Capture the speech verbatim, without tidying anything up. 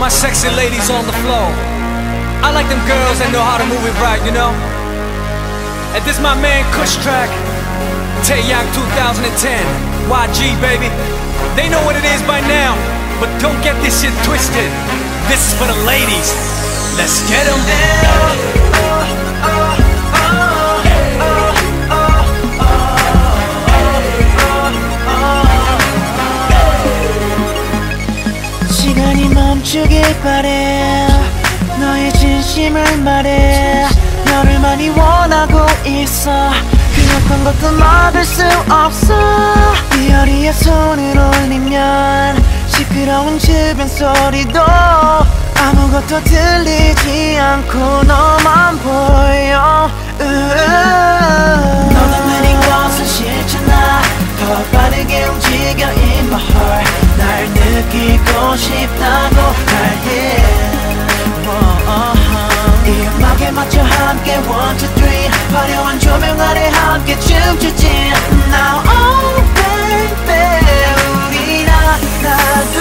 my sexy ladies on the floor. I like them girls that know how to move it right, you know. And this my man Kush track, Taeyang two thousand ten, Y G baby. They know what it is by now, but don't get this shit twisted. This is for the ladies. Let's get them. 시간이 멈추길 바래. 너의 진심을 말해. 너를 많이 원하고 있어. 그 어떤 것도 막을 수 없어. 이 어리에 손을 올리면 시끄러운 주변 소리도 아무것도 들리지 않고 너만 보여. 너는 느린 것은 싫잖아. 더 빠르게 움직여 in my heart. 날 느끼고 싶다고 말해. 이 음악에 맞춰 함께 one two three 화려한 조명 아래 함께 춤추지. Now oh baby 우리 하나 둘